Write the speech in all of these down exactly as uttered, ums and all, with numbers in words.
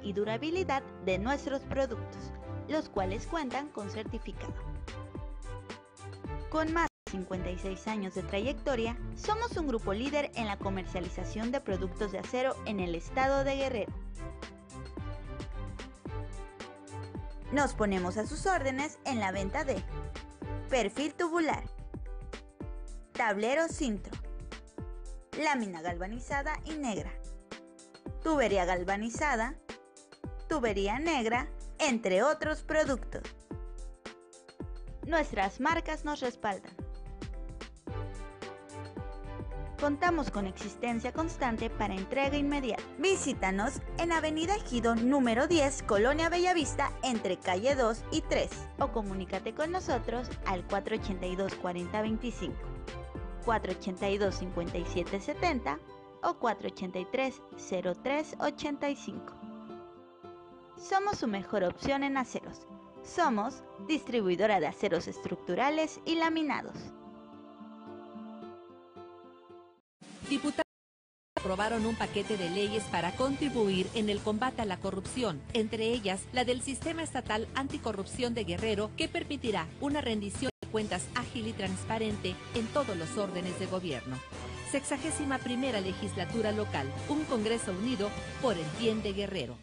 y durabilidad de nuestros productos, los cuales cuentan con certificado. Con más de cincuenta y seis años de trayectoria, somos un grupo líder en la comercialización de productos de acero en el estado de Guerrero. Nos ponemos a sus órdenes en la venta de perfil tubular, tablero Sintro, lámina galvanizada y negra, tubería galvanizada, tubería negra, entre otros productos. Nuestras marcas nos respaldan. Contamos con existencia constante para entrega inmediata. Visítanos en Avenida Ejido número diez, Colonia Bellavista, entre calle dos y tres. O comunícate con nosotros al cuatro ochenta y dos, cuarenta veinticinco, cuatro ochenta y dos, cincuenta y siete setenta o cuatro ochenta y tres, cero tres ochenta y cinco. Somos su mejor opción en aceros. Somos distribuidora de aceros estructurales y laminados. Diputados aprobaron un paquete de leyes para contribuir en el combate a la corrupción, entre ellas la del Sistema Estatal Anticorrupción de Guerrero, que permitirá una rendición de cuentas ágil y transparente en todos los órdenes de gobierno. Sexagésima primera legislatura local, un Congreso unido por el bien de Guerrero.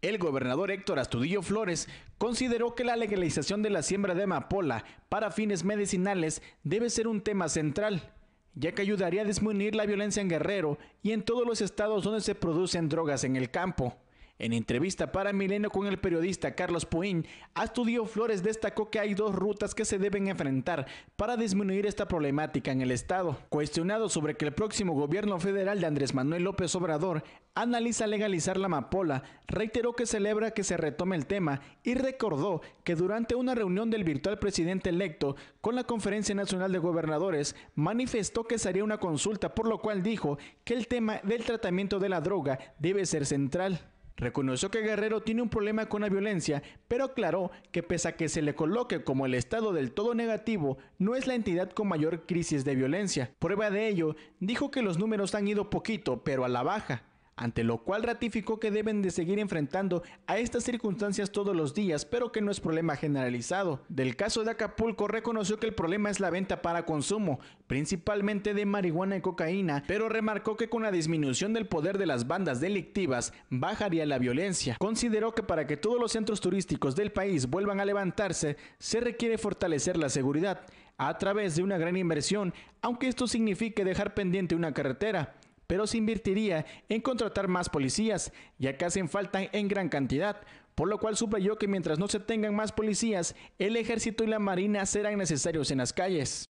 El gobernador Héctor Astudillo Flores consideró que la legalización de la siembra de amapola para fines medicinales debe ser un tema central, ya que ayudaría a disminuir la violencia en Guerrero y en todos los estados donde se producen drogas en el campo. En entrevista para Milenio con el periodista Carlos Puín, Astudillo Flores destacó que hay dos rutas que se deben enfrentar para disminuir esta problemática en el estado. Cuestionado sobre que el próximo gobierno federal de Andrés Manuel López Obrador analiza legalizar la amapola, reiteró que celebra que se retome el tema y recordó que durante una reunión del virtual presidente electo con la Conferencia Nacional de Gobernadores manifestó que se haría una consulta, por lo cual dijo que el tema del tratamiento de la droga debe ser central. Reconoció que Guerrero tiene un problema con la violencia, pero aclaró que pese a que se le coloque como el estado del todo negativo, no es la entidad con mayor crisis de violencia. Prueba de ello, dijo que los números han ido poquito, pero a la baja, ante lo cual ratificó que deben de seguir enfrentando a estas circunstancias todos los días, pero que no es problema generalizado. Del caso de Acapulco, reconoció que el problema es la venta para consumo, principalmente de marihuana y cocaína, pero remarcó que con la disminución del poder de las bandas delictivas bajaría la violencia. Consideró que para que todos los centros turísticos del país vuelvan a levantarse, se requiere fortalecer la seguridad a través de una gran inversión, aunque esto signifique dejar pendiente una carretera, pero se invertiría en contratar más policías, ya que hacen falta en gran cantidad, por lo cual subrayó que mientras no se tengan más policías, el ejército y la marina serán necesarios en las calles.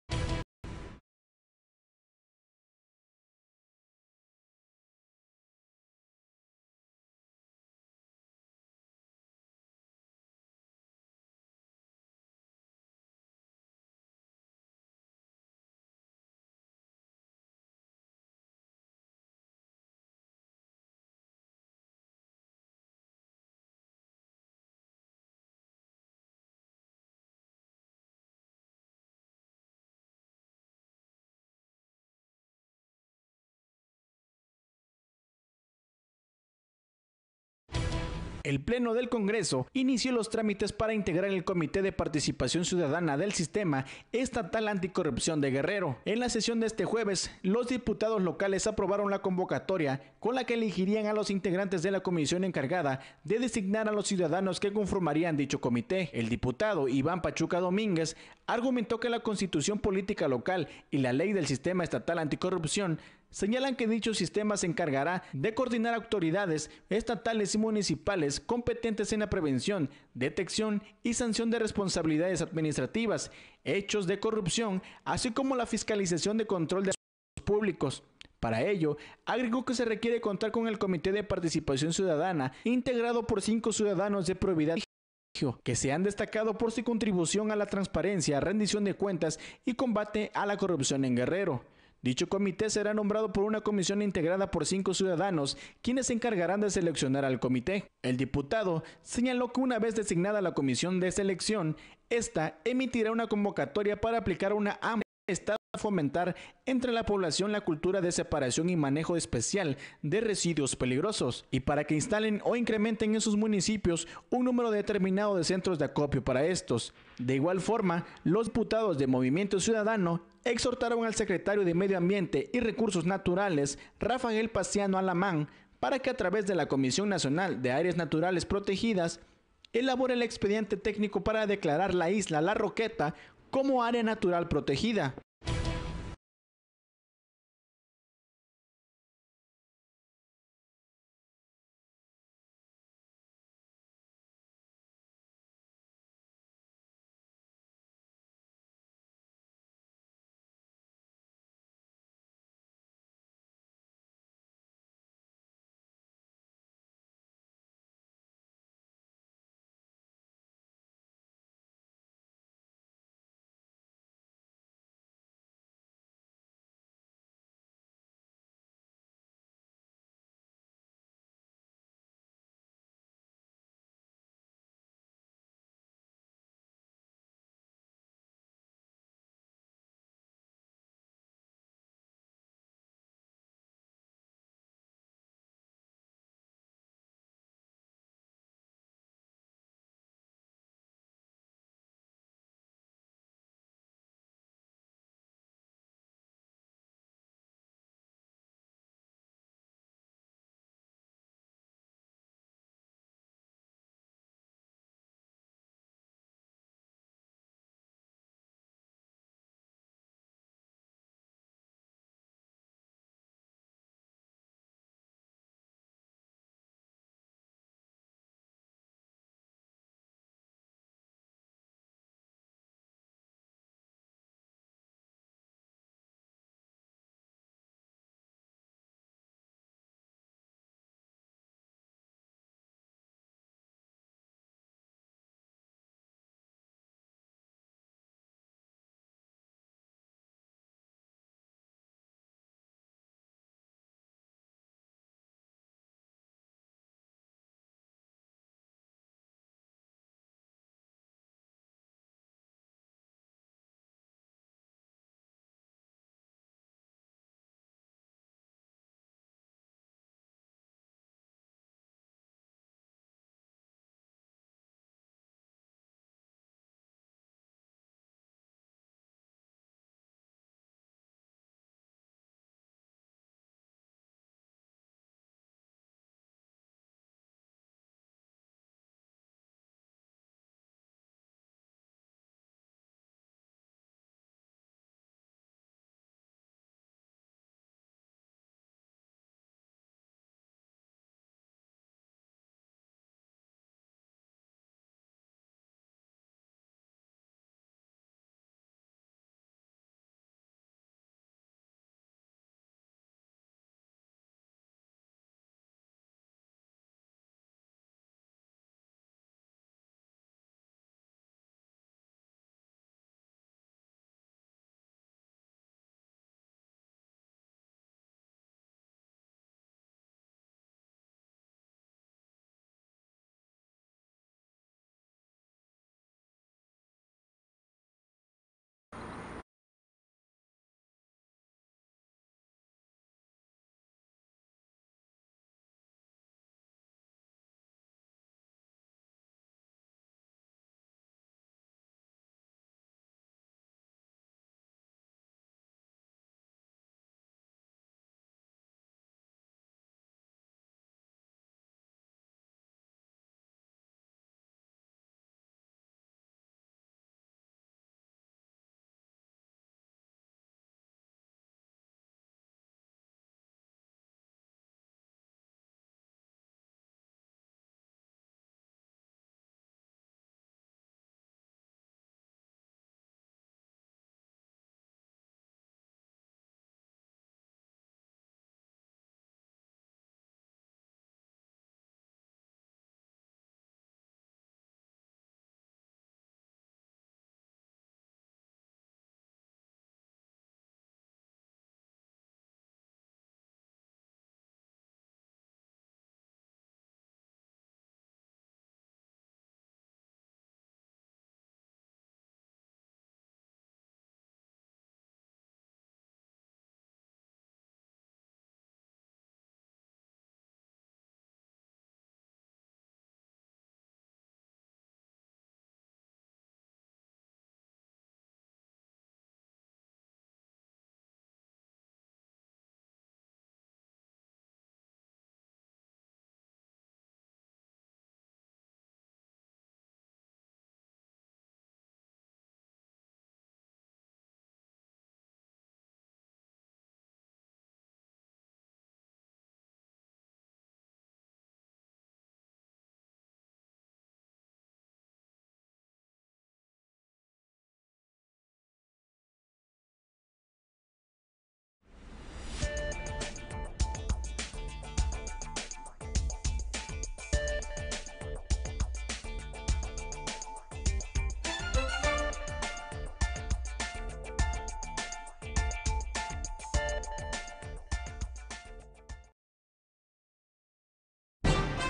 El Pleno del Congreso inició los trámites para integrar el Comité de Participación Ciudadana del Sistema Estatal Anticorrupción de Guerrero. En la sesión de este jueves, los diputados locales aprobaron la convocatoria con la que elegirían a los integrantes de la comisión encargada de designar a los ciudadanos que conformarían dicho comité. El diputado Iván Pachuca Domínguez argumentó que la Constitución Política Local y la Ley del Sistema Estatal Anticorrupción señalan que dicho sistema se encargará de coordinar autoridades estatales y municipales competentes en la prevención, detección y sanción de responsabilidades administrativas, hechos de corrupción, así como la fiscalización de control de asuntos públicos. Para ello, agregó que se requiere contar con el Comité de Participación Ciudadana, integrado por cinco ciudadanos de probidad que se han destacado por su contribución a la transparencia, rendición de cuentas y combate a la corrupción en Guerrero. Dicho comité será nombrado por una comisión integrada por cinco ciudadanos, quienes se encargarán de seleccionar al comité. El diputado señaló que una vez designada la comisión de selección, esta emitirá una convocatoria para aplicar una amplia estado a fomentar entre la población la cultura de separación y manejo especial de residuos peligrosos, y para que instalen o incrementen en sus municipios un número determinado de centros de acopio para estos. De igual forma, los diputados de Movimiento Ciudadano exhortaron al secretario de Medio Ambiente y Recursos Naturales, Rafael Paciano Alamán, para que a través de la Comisión Nacional de Áreas Naturales Protegidas elabore el expediente técnico para declarar la isla La Roqueta como área natural protegida.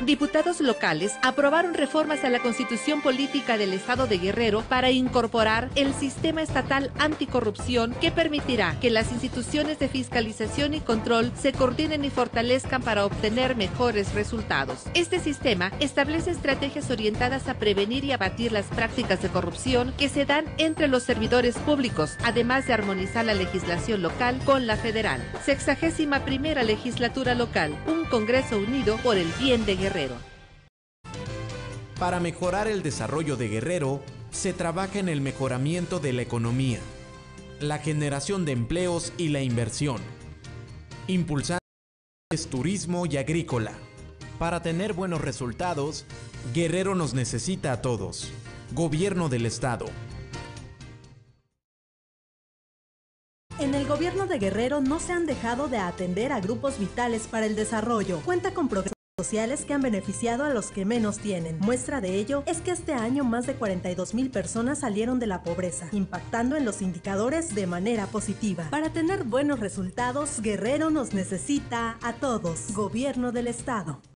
Diputados locales aprobaron reformas a la Constitución Política del Estado de Guerrero para incorporar el sistema estatal anticorrupción que permitirá que las instituciones de fiscalización y control se coordinen y fortalezcan para obtener mejores resultados. Este sistema establece estrategias orientadas a prevenir y abatir las prácticas de corrupción que se dan entre los servidores públicos, además de armonizar la legislación local con la federal. Sexagésima primera legislatura local, un Congreso unido por el bien de Guerrero. Para mejorar el desarrollo de Guerrero, se trabaja en el mejoramiento de la economía, la generación de empleos y la inversión, impulsando el turismo y agrícola. Para tener buenos resultados, Guerrero nos necesita a todos. Gobierno del Estado. En el gobierno de Guerrero no se han dejado de atender a grupos vitales para el desarrollo. Cuenta con programas sociales que han beneficiado a los que menos tienen. Muestra de ello es que este año más de cuarenta y dos mil personas salieron de la pobreza, impactando en los indicadores de manera positiva. Para tener buenos resultados, Guerrero nos necesita a todos. Gobierno del Estado.